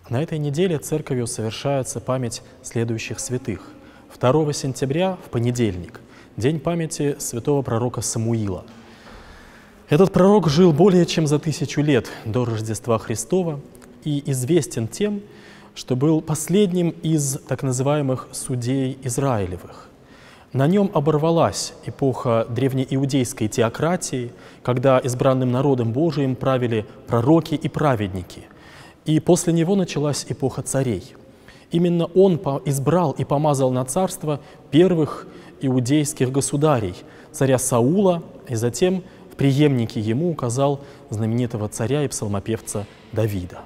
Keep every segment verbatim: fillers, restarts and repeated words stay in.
На этой неделе церковью совершается память следующих святых. второго сентября, в понедельник, день памяти святого пророка Самуила. Этот пророк жил более чем за тысячу лет до Рождества Христова и известен тем, что был последним из так называемых судей Израилевых. На нем оборвалась эпоха древнеиудейской теократии, когда избранным народом Божиим правили пророки и праведники. И после него началась эпоха царей. Именно он избрал и помазал на царство первых иудейских государей, царя Саула, и затем в преемнике ему указал знаменитого царя и псалмопевца Давида.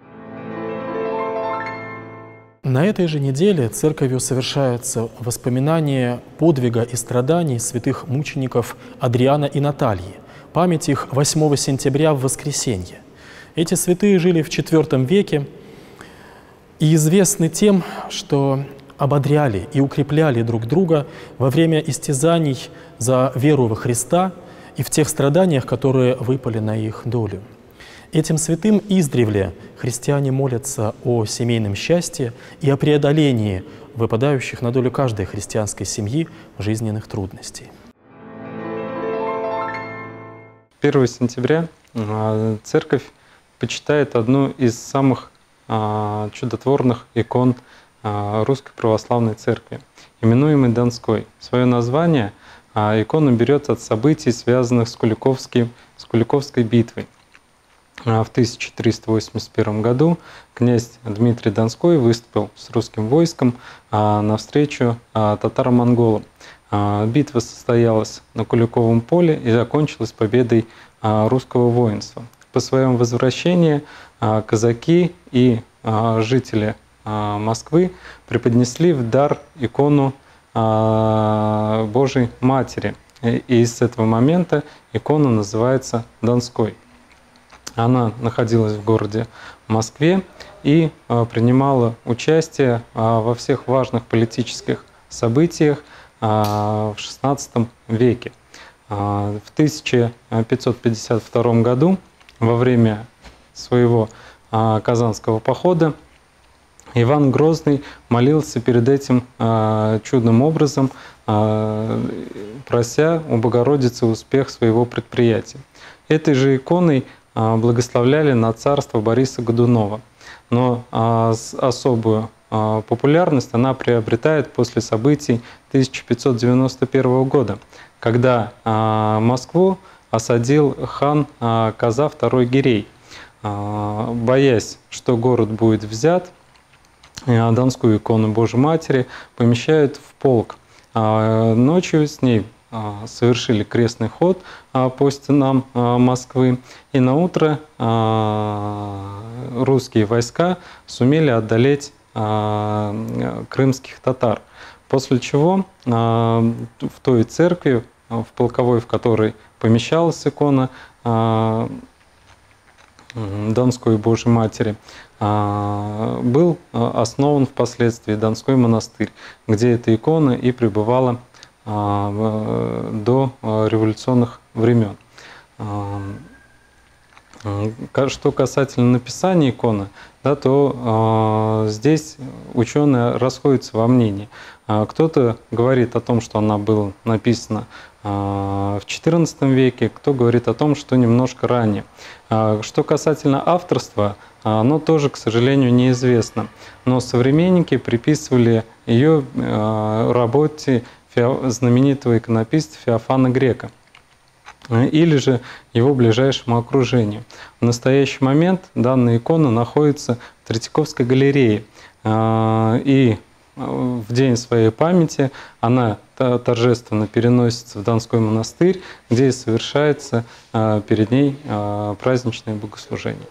На этой же неделе церковью совершается воспоминание подвига и страданий святых мучеников Адриана и Натальи, память их восьмого сентября в воскресенье. Эти святые жили в четвёртом веке и известны тем, что ободряли и укрепляли друг друга во время истязаний за веру во Христа и в тех страданиях, которые выпали на их долю. Этим святым издревле христиане молятся о семейном счастье и о преодолении выпадающих на долю каждой христианской семьи жизненных трудностей. первого сентября церковь почитает одну из самых чудотворных икон Русской Православной Церкви, именуемой Донской. Свое название икона берет от событий, связанных с Куликовской, с Куликовской битвой. В тысяча триста восемьдесят первом году князь Дмитрий Донской выступил с русским войском навстречу татаро-монголам. Битва состоялась на Куликовом поле и закончилась победой русского воинства. По своему возвращении казаки и жители Москвы преподнесли в дар икону Божией Матери. И с этого момента икона называется Донской. Она находилась в городе Москве и принимала участие во всех важных политических событиях в шестнадцатом веке. В тысяча пятьсот пятьдесят втором году, во время своего Казанского похода, Иван Грозный молился перед этим чудным образом, прося у Богородицы успех своего предприятия. Этой же иконой благословляли на царство Бориса Годунова. Но особую популярность она приобретает после событий тысяча пятьсот девяносто первого года, когда Москву осадил хан Коза второй Гирей. Боясь, что город будет взят, Донскую икону Божией Матери помещают в полк. Ночью с ней совершили крестный ход по стенам Москвы, и на утро русские войска сумели одолеть крымских татар. После чего в той церкви, в полковой, в которой помещалась икона Донской Божией Матери, был основан впоследствии Донской монастырь, где эта икона и пребывала до революционных времен. Что касательно написания иконы, да, то э, здесь ученые расходятся во мнении. Кто-то говорит о том, что она была написана э, в четырнадцатом веке, кто говорит о том, что немножко ранее. Э, что касательно авторства, оно тоже, к сожалению, неизвестно. Но современники приписывали ее э, работе знаменитого иконописца Феофана Грека или же его ближайшему окружению. В настоящий момент данная икона находится в Третьяковской галерее, и в день своей памяти она торжественно переносится в Донской монастырь, где и совершается перед ней праздничное богослужение.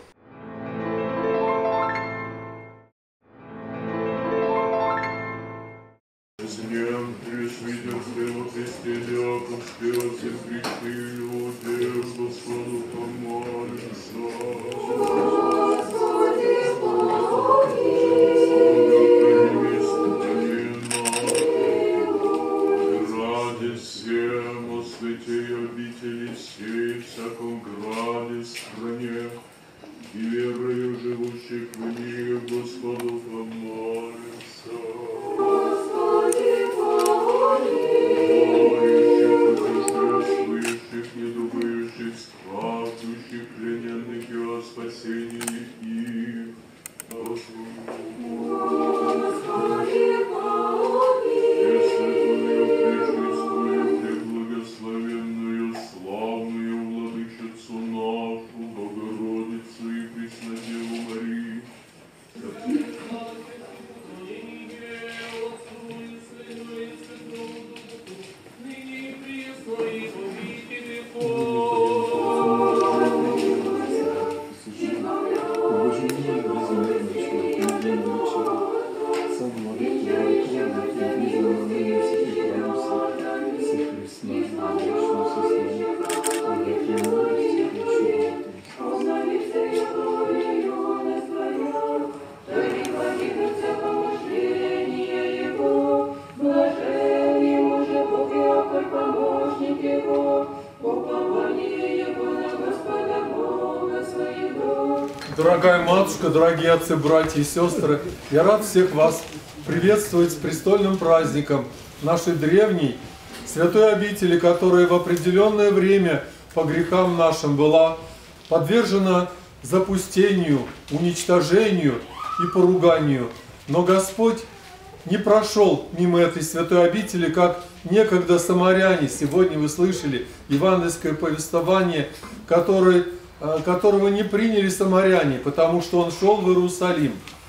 Дорогая матушка, дорогие отцы, братья и сестры, я рад всех вас приветствовать с престольным праздником нашей древней святой обители, которая в определенное время по грехам нашим была подвержена запустению, уничтожению и поруганию. Но Господь не прошел мимо этой святой обители, как некогда самаряне. Сегодня вы слышали евангельское повествование, который, которого не приняли самаряне, потому что он шел в Иерусалим.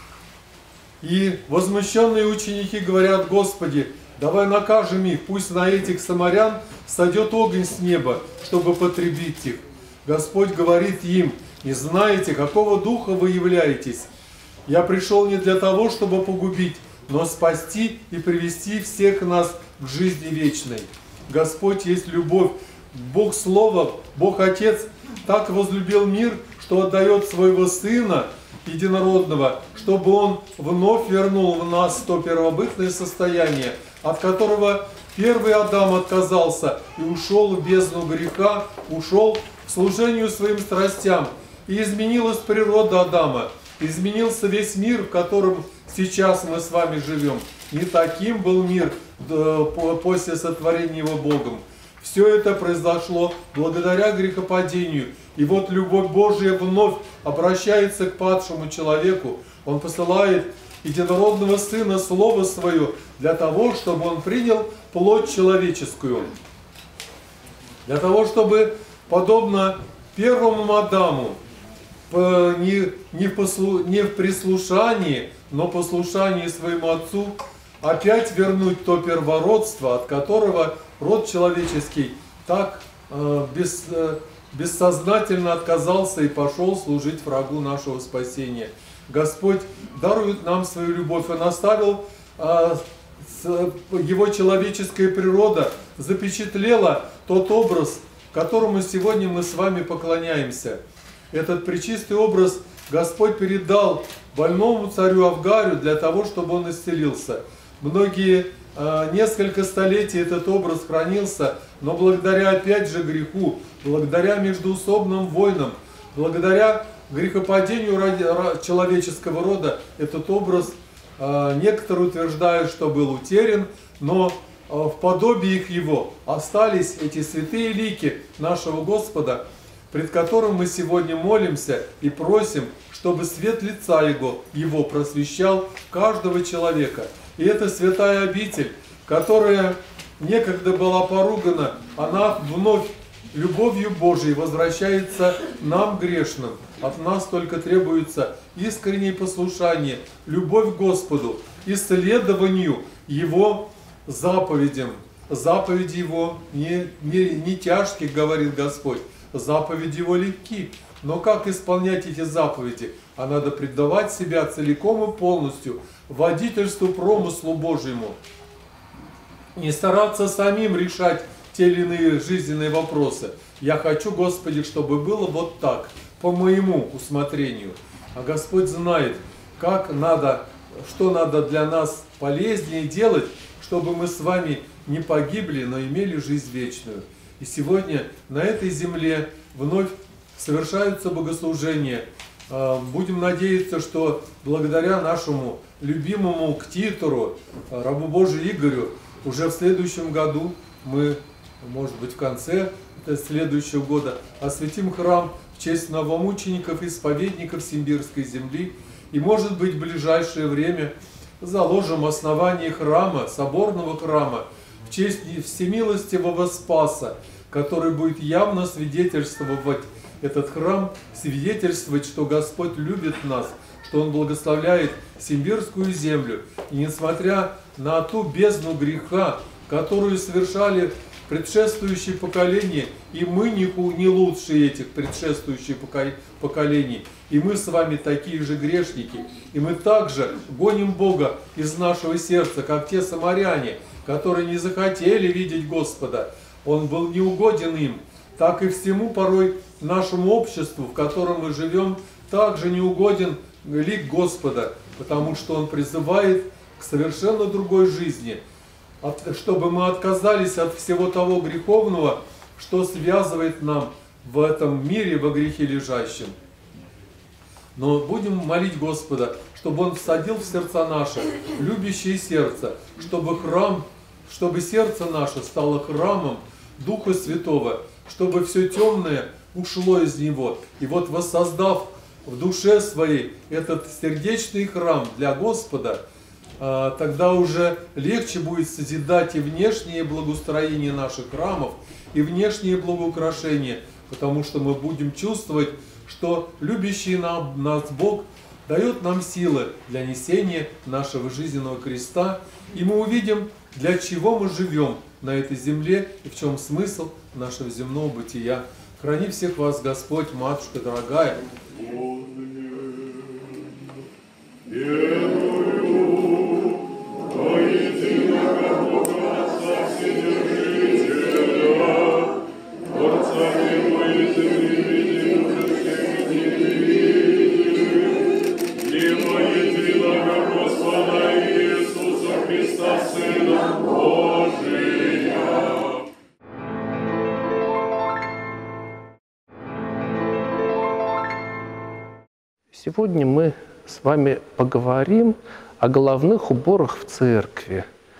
И возмущенные ученики говорят: Господи, давай накажем их, пусть на этих самарян сойдет огонь с неба, чтобы потребить их. Господь говорит им: не знаете, какого духа вы являетесь? Я пришел не для того, чтобы погубить, но спасти и привести всех нас к жизни вечной. Господь есть любовь. Бог Слово, Бог Отец так возлюбил мир, что отдает Своего Сына Единородного, чтобы Он вновь вернул в нас то первобытное состояние, от которого первый Адам отказался и ушел в бездну греха, ушел к служению своим страстям. И изменилась природа Адама, изменился весь мир, в котором сейчас мы с вами живем. Не таким был мир после сотворения его Богом. Все это произошло благодаря грехопадению. И вот любовь Божия вновь обращается к падшему человеку. Он посылает единородного Сына, Слово Свое, для того, чтобы Он принял плоть человеческую. Для того, чтобы, подобно первому Адаму, не, не, в послу, не в прислушании, но послушании своему Отцу, опять вернуть то первородство, от которого род человеческий так э, без, э, бессознательно отказался и пошел служить врагу нашего спасения. Господь дарует нам свою любовь. Он оставил, э, с, его человеческая природа запечатлела тот образ, которому сегодня мы с вами поклоняемся. Этот пречистый образ Господь передал больному царю Авгарю для того, чтобы он исцелился. Многие, несколько столетий этот образ хранился, но благодаря опять же греху, благодаря междоусобным войнам, благодаря грехопадению человеческого рода, этот образ, некоторые утверждают, что был утерян, но в подобиях его остались эти святые лики нашего Господа, пред которым мы сегодня молимся и просим, чтобы свет лица Его, Его просвещал каждого человека. И эта святая обитель, которая некогда была поругана, она вновь любовью Божией возвращается нам, грешным. От нас только требуется искреннее послушание, любовь к Господу, исследованию Его заповедям. Заповеди Его не, не, не тяжкие, говорит Господь, заповеди Его легки. Но как исполнять эти заповеди? А надо предавать себя целиком и полностью водительству, промыслу Божьему. Не стараться самим решать те или иные жизненные вопросы. Я хочу, Господи, чтобы было вот так, по моему усмотрению. А Господь знает, как надо, что надо для нас полезнее делать, чтобы мы с вами не погибли, но имели жизнь вечную. И сегодня на этой земле вновь совершаются богослужения. Будем надеяться, что благодаря нашему любимому ктитору, рабу Божию Игорю, уже в следующем году мы, может быть, в конце следующего года осветим храм в честь новомучеников и исповедников Симбирской земли. И, может быть, в ближайшее время заложим основание храма, соборного храма, в честь всемилостивого Спаса, который будет явно свидетельствовать этот храм, свидетельствовать, что Господь любит нас, что Он благословляет Симбирскую землю. И несмотря на ту бездну греха, которую совершали предшествующие поколения, и мы не, не лучше этих предшествующих поколений, и мы с вами такие же грешники, и мы также гоним Бога из нашего сердца, как те самаряне, которые не захотели видеть Господа. Он был неугоден им, так и всему порой нашему обществу, в котором мы живем, также неугоден лик Господа, потому что Он призывает к совершенно другой жизни, чтобы мы отказались от всего того греховного, что связывает нам в этом мире во грехе лежащем. Но будем молить Господа, чтобы Он всадил в сердца наши любящее сердце, чтобы храм, чтобы сердце наше стало храмом Духа Святого, чтобы все темное ушло из него. И вот воссоздав в душе своей этот сердечный храм для Господа, тогда уже легче будет созидать и внешнее благоустроение наших храмов, и внешнее благоукрашение, потому что мы будем чувствовать, что любящий нам, нас Бог дает нам силы для несения нашего жизненного креста, и мы увидим, для чего мы живем на этой земле и в чем смысл нашего земного бытия. Храни всех вас, Господь, Матушка дорогая. Сегодня мы с вами поговорим о головных уборах в церкви.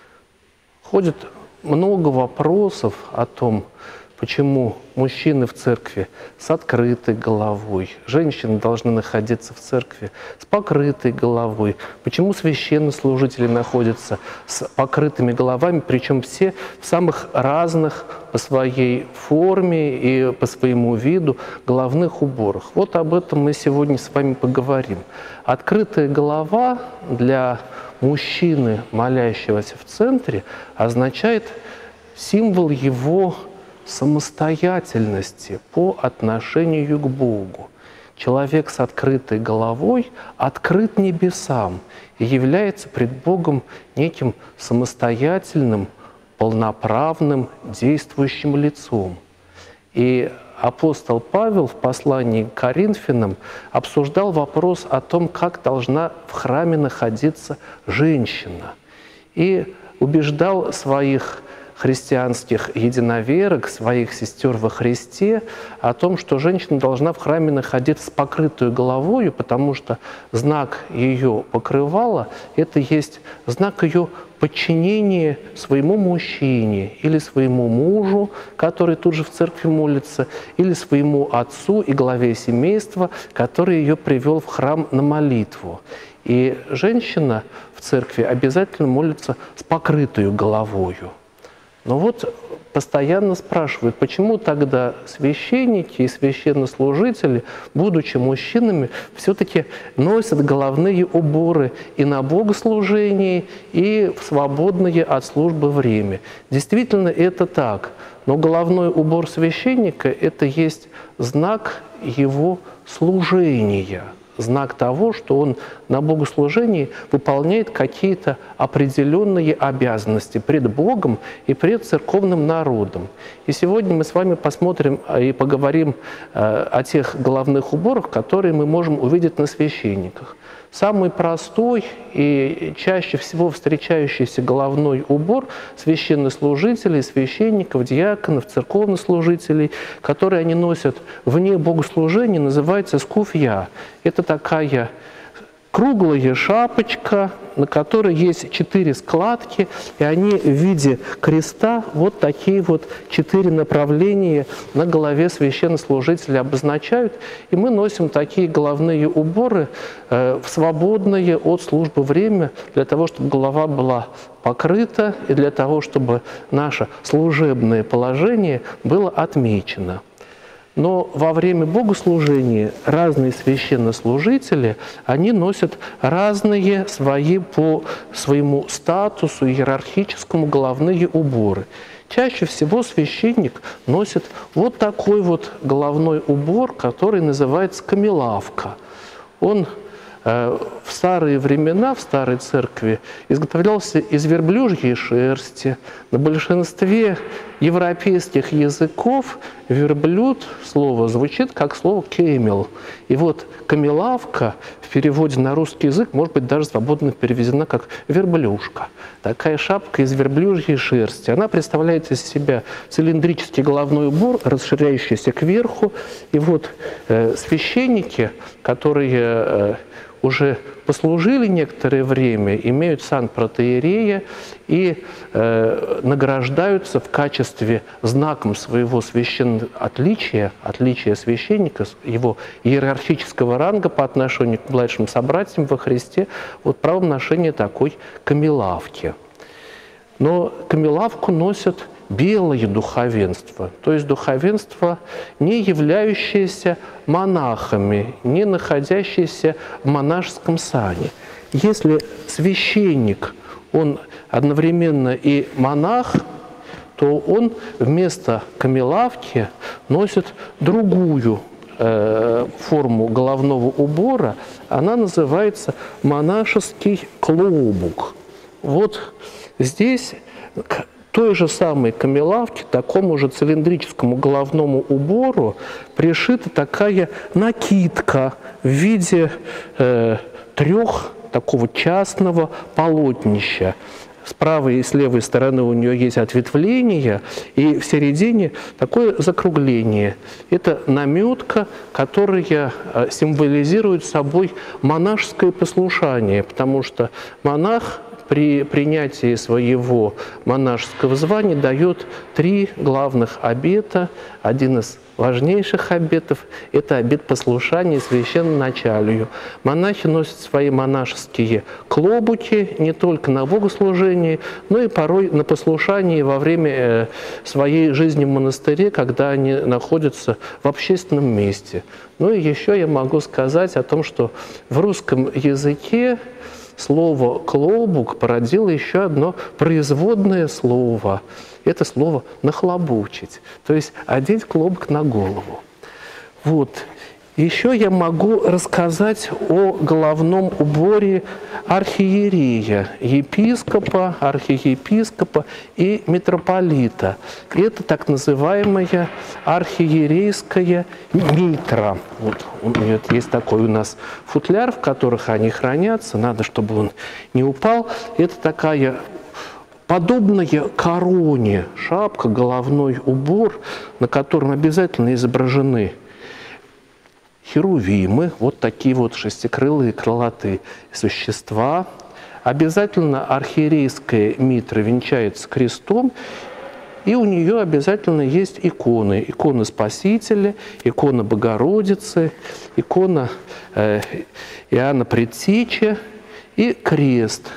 Ходит много вопросов о том, почему мужчины в церкви с открытой головой, женщины должны находиться в церкви с покрытой головой, почему священнослужители находятся с покрытыми головами, причем все в самых разных по своей форме и по своему виду головных уборах. Вот об этом мы сегодня с вами поговорим. Открытая голова для мужчины, молящегося в центре, означает символ его самостоятельности по отношению к Богу. Человек с открытой головой открыт небесам и является пред Богом неким самостоятельным, полноправным, действующим лицом. И апостол Павел в послании к Коринфянам обсуждал вопрос о том, как должна в храме находиться женщина. И убеждал своих христианских единоверок, своих сестер во Христе, о том, что женщина должна в храме находиться с покрытую головою, потому что знак ее покрывала – это есть знак ее подчинения своему мужчине или своему мужу, который тут же в церкви молится, или своему отцу и главе семейства, который ее привел в храм на молитву. И женщина в церкви обязательно молится с покрытую головою. Но вот постоянно спрашивают, почему тогда священники и священнослужители, будучи мужчинами, все-таки носят головные уборы и на богослужении, и в свободное от службы время. Действительно, это так. Но головной убор священника – это есть знак его служения. Знак того, что он на богослужении выполняет какие-то определенные обязанности пред Богом и пред церковным народом. И сегодня мы с вами посмотрим и поговорим о тех головных уборах, которые мы можем увидеть на священниках. Самый простой и чаще всего встречающийся головной убор священнослужителей, священников, диаконов, церковнослужителей, которые они носят вне богослужения, называется скуфья. Это такая круглая шапочка, на которой есть четыре складки, и они в виде креста, вот такие вот четыре направления на голове священнослужителя обозначают. И мы носим такие головные уборы э, в свободное от службы время, для того, чтобы голова была покрыта, и для того, чтобы наше служебное положение было отмечено. Но во время богослужения разные священнослужители, они носят разные свои по своему статусу иерархическому головные уборы. Чаще всего священник носит вот такой вот головной убор, который называется камелавка. Он в старые времена, в старой церкви, изготовлялся из верблюжьей шерсти. На большинстве европейских языков верблюд, слово звучит как слово «кемел». И вот камелавка в переводе на русский язык может быть даже свободно переведена как «верблюшка». Такая шапка из верблюжьей шерсти. Она представляет из себя цилиндрический головной убор, расширяющийся кверху. И вот э, священники, которые э, уже послужили некоторое время, имеют сан протоиерея и э, награждаются в качестве знаком своего священного отличия, отличия священника, его иерархического ранга по отношению к младшим собратьям во Христе, вот правом ношения такой камелавки. Но камелавку носят белое духовенство, то есть духовенство, не являющееся монахами, не находящееся в монашеском сане. Если священник, он одновременно и монах, то он вместо камелавки носит другую э, форму головного убора, она называется монашеский клобук. Вот здесь к той же самой камелавке, такому же цилиндрическому головному убору пришита такая накидка в виде э, трех такого частного полотнища. С правой и с левой стороны у нее есть ответвление, и в середине такое закругление. Это наметка, которая символизирует собой монашеское послушание, потому что монах при принятии своего монашеского звания дает три главных обета. Один из важнейших обетов – это обет послушания священноначалию. Монахи носят свои монашеские клобуки не только на богослужении, но и порой на послушании во время своей жизни в монастыре, когда они находятся в общественном месте. Ну и еще я могу сказать о том, что в русском языке слово «клобук» породило еще одно производное слово. Это слово «нахлобучить», то есть одеть клобук на голову. Вот. Еще я могу рассказать о головном уборе архиерея, епископа, архиепископа и митрополита. Это так называемая архиерейская митра. Вот, вот есть такой у нас футляр, в которых они хранятся. Надо, чтобы он не упал. Это такая подобная короне шапка, головной убор, на котором обязательно изображены херувимы, вот такие вот шестикрылые крылатые существа. Обязательно архиерейская митра венчается крестом, и у нее обязательно есть иконы. Икона Спасителя, икона Богородицы, икона э, Иоанна Предтечи и крест.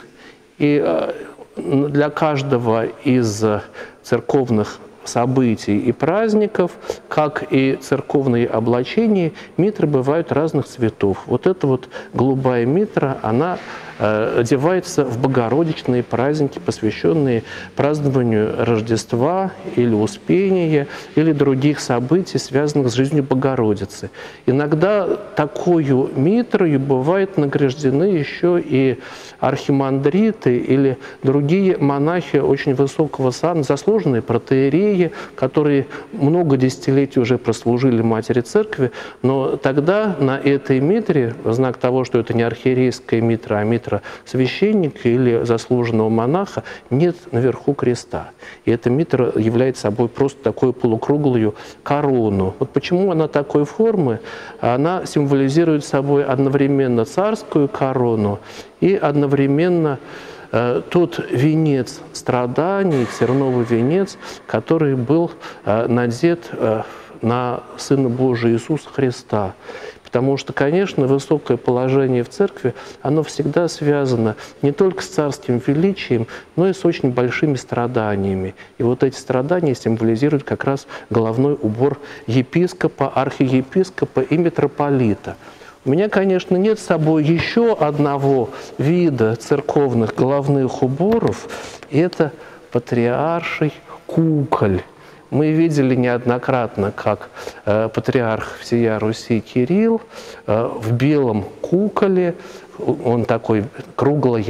И э, для каждого из церковных событий и праздников, как и церковные облачения, митры бывают разных цветов. Вот эта вот голубая митра, она э, одевается в богородичные праздники, посвященные празднованию Рождества или Успения, или других событий, связанных с жизнью Богородицы. Иногда такую митрою бывают награждены еще и архимандриты или другие монахи очень высокого сана, заслуженные протоиереи, которые много десятилетий уже прослужили Матери Церкви, но тогда на этой митре, в знак того, что это не архиерейская митра, а митра священника или заслуженного монаха, нет наверху креста. И эта митра является собой просто такую полукруглую корону. Вот почему она такой формы? Она символизирует собой одновременно царскую корону и одновременно э, тот венец страданий, терновый венец, который был э, надет э, на Сына Божия Иисуса Христа. Потому что, конечно, высокое положение в церкви, оно всегда связано не только с царским величием, но и с очень большими страданиями. И вот эти страдания символизируют как раз головной убор епископа, архиепископа и митрополита. У меня, конечно, нет с собой еще одного вида церковных головных уборов. Это патриарший куколь. Мы видели неоднократно, как э, патриарх всея Руси Кирилл э, в белом куколе, он такой круглая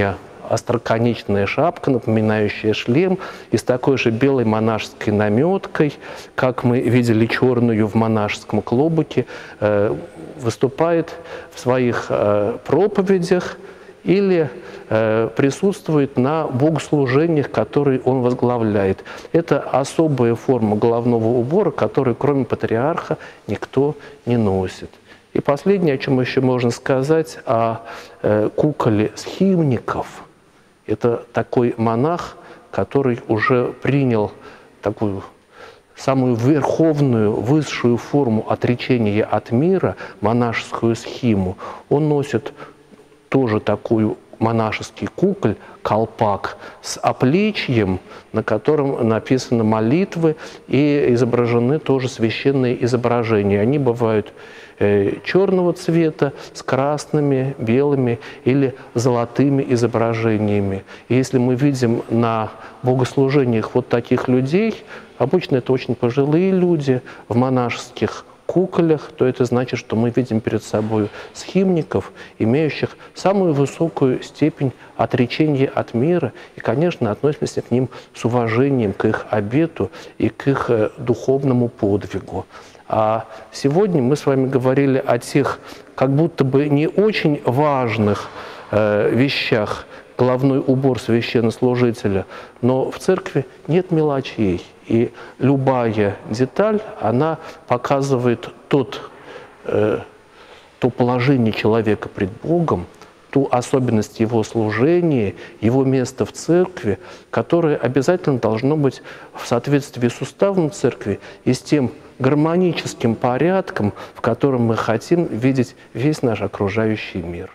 остроконечная шапка, напоминающая шлем, и с такой же белой монашеской наметкой, как мы видели черную в монашеском клобуке, выступает в своих проповедях или присутствует на богослужениях, которые он возглавляет. Это особая форма головного убора, которую кроме патриарха никто не носит. И последнее, о чем еще можно сказать, о э, куколе схимников. Это такой монах, который уже принял такую самую верховную, высшую форму отречения от мира, монашескую схиму. Он носит тоже такую монашеский куколь, колпак с оплечьем, на котором написаны молитвы и изображены тоже священные изображения. Они бывают э, черного цвета с красными, белыми или золотыми изображениями. И если мы видим на богослужениях вот таких людей, обычно это очень пожилые люди в монашеских куколях, то это значит, что мы видим перед собой схимников, имеющих самую высокую степень отречения от мира, и, конечно, относимся к ним с уважением к их обету и к их духовному подвигу. А сегодня мы с вами говорили о тех как будто бы не очень важных э, вещах, головной убор священнослужителя, но в церкви нет мелочей. И любая деталь, она показывает тот, э, то положение человека пред Богом, ту особенность его служения, его место в церкви, которое обязательно должно быть в соответствии с уставом церкви и с тем гармоническим порядком, в котором мы хотим видеть весь наш окружающий мир.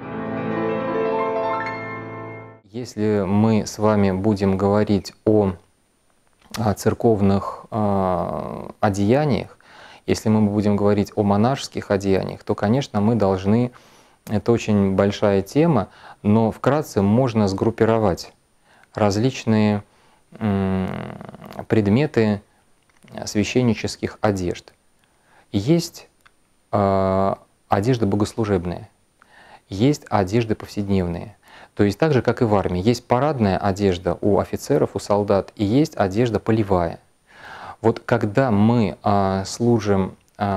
Если мы с вами будем говорить о, о церковных э, одеяниях, если мы будем говорить о монашеских одеяниях, то, конечно, мы должны, это очень большая тема, но вкратце можно сгруппировать различные э, предметы священнических одежд. Есть э, одежда богослужебная, есть одежды повседневные. То есть так же, как и в армии, есть парадная одежда у офицеров, у солдат, и есть одежда полевая. Вот когда мы а, служим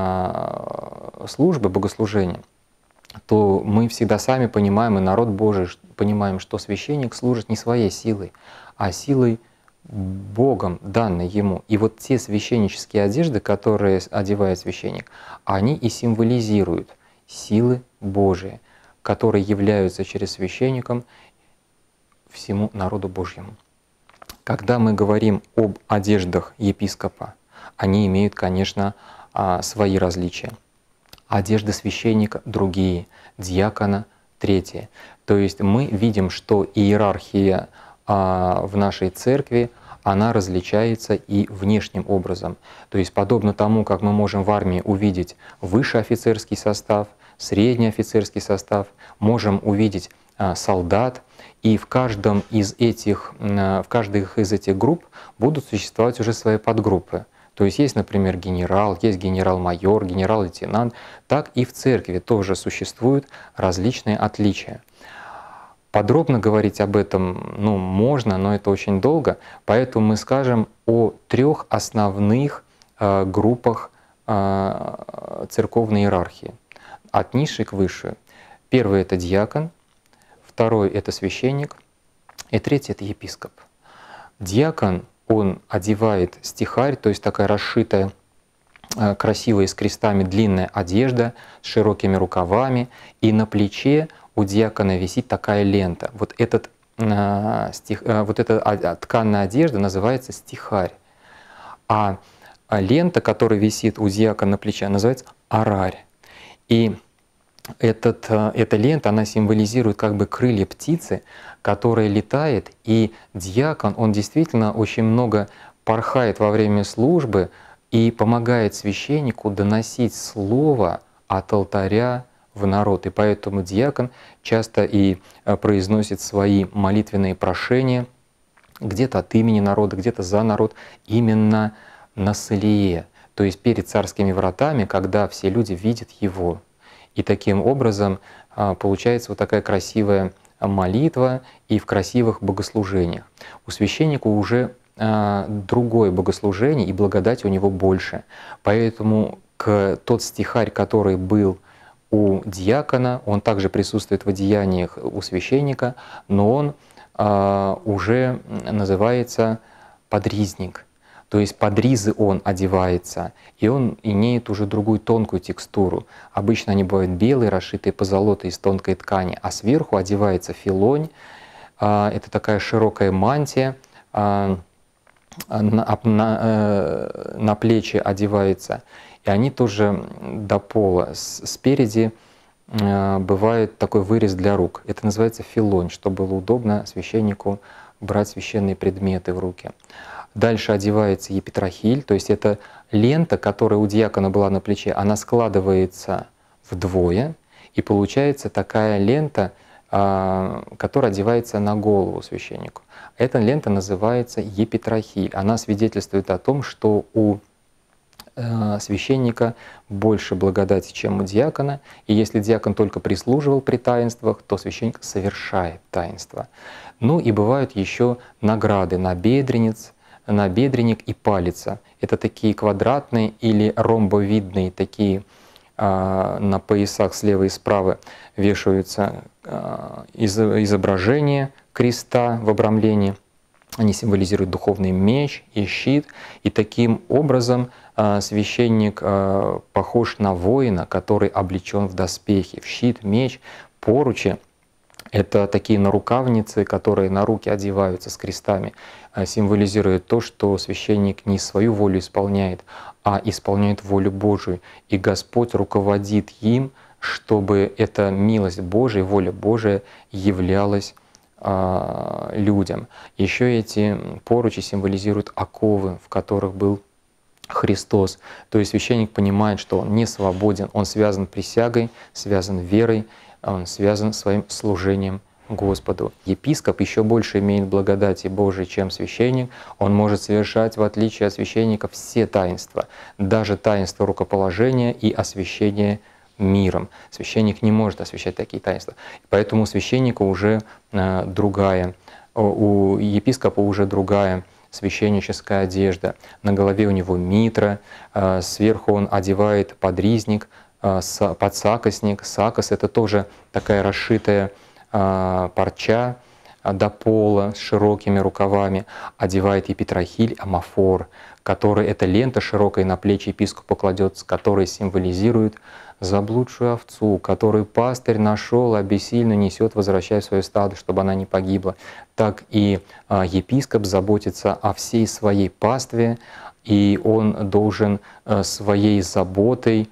а, службы, богослужения, то мы всегда сами понимаем, и народ Божий понимаем, что священник служит не своей силой, а силой Богом, данной ему. И вот те священнические одежды, которые одевает священник, они и символизируют силы Божии, которые являются через священником всему народу Божьему. Когда мы говорим об одеждах епископа, они имеют, конечно, свои различия. Одежды священника — другие, диакона — третьи. То есть мы видим, что иерархия в нашей церкви, она различается и внешним образом. То есть подобно тому, как мы можем в армии увидеть высший офицерский состав, средний офицерский состав, можем увидеть а, солдат, и в каждом из этих, в каждой из этих групп будут существовать уже свои подгруппы. То есть есть, например, генерал, есть генерал-майор, генерал-лейтенант. Так и в церкви тоже существуют различные отличия. Подробно говорить об этом ну, можно, но это очень долго, поэтому мы скажем о трех основных э, группах э, церковной иерархии. От низшей к высшей. Первый — это диакон, второй — это священник, и третий — это епископ. Диакон, он одевает стихарь, то есть такая расшитая, красивая с крестами длинная одежда с широкими рукавами, и на плече у диакона висит такая лента. Вот, этот, э, стих, э, вот эта тканная одежда называется стихарь. А лента, которая висит у диакона на плече, называется арарь. И этот, эта лента, она символизирует как бы крылья птицы, которая летает, и диакон, он действительно очень много порхает во время службы и помогает священнику доносить слово от алтаря в народ. И поэтому диакон часто и произносит свои молитвенные прошения где-то от имени народа, где-то за народ, именно на солие, то есть перед царскими вратами, когда все люди видят его. И таким образом получается вот такая красивая молитва и в красивых богослужениях. У священника уже э, другое богослужение, и благодать у него больше. Поэтому к, тот стихарь, который был у диакона, он также присутствует в одеяниях у священника, но он э, уже называется подризник. То есть под ризы он одевается, и он имеет уже другую тонкую текстуру. Обычно они бывают белые, расшитые позолотой из тонкой ткани, а сверху одевается филонь. Это такая широкая мантия, на, на, на плечи одевается, и они тоже до пола. Спереди бывает такой вырез для рук. Это называется филонь, чтобы было удобно священнику брать священные предметы в руки. Дальше одевается епитрахиль, то есть это лента, которая у диакона была на плече, она складывается вдвое, и получается такая лента, которая одевается на голову священнику. Эта лента называется епитрахиль. Она свидетельствует о том, что у священника больше благодати, чем у диакона, и если диакон только прислуживал при таинствах, то священник совершает таинство. Ну и бывают еще награды на бедренец, набедренник и палица. Это такие квадратные или ромбовидные, такие а, на поясах слева и справа вешаются а, из, изображения креста в обрамлении. Они символизируют духовный меч и щит. И таким образом а, священник а, похож на воина, который облечен в доспехи, в щит, меч, поручи. Это такие нарукавницы, которые на руки одеваются с крестами, символизирует то, что священник не свою волю исполняет, а исполняет волю Божию. И Господь руководит им, чтобы эта милость Божия, воля Божия являлась а, людям. Еще эти поручи символизируют оковы, в которых был Христос. То есть священник понимает, что он не свободен, он связан присягой, связан верой, он связан своим служением Господу. Епископ еще больше имеет благодати Божией, чем священник. Он может совершать, в отличие от священника, все таинства, даже таинство рукоположения и освящения миром. Священник не может освящать такие таинства. Поэтому у священника уже э, другая, у епископа уже другая священническая одежда. На голове у него митра, э, сверху он одевает подризник, подсакосник. Сакос — это тоже такая расшитая а, парча а, до пола с широкими рукавами. Одевает епитрахиль, амафор, который, эта лента широкая на плечи епископа кладется, которая символизирует заблудшую овцу, которую пастырь нашел, а бессильно несет, возвращая в свое стадо, чтобы она не погибла. Так и а, епископ заботится о всей своей пастве, и он должен а, своей заботой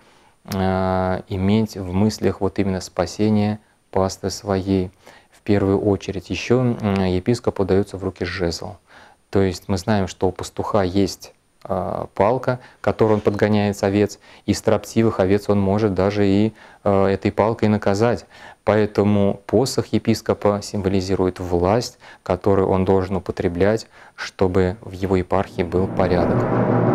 иметь в мыслях вот именно спасение паствы своей в первую очередь. Еще епископу дается в руки жезл. То есть мы знаем, что у пастуха есть палка, которой он подгоняет овец, и строптивых овец он может даже и этой палкой наказать. Поэтому посох епископа символизирует власть, которую он должен употреблять, чтобы в его епархии был порядок.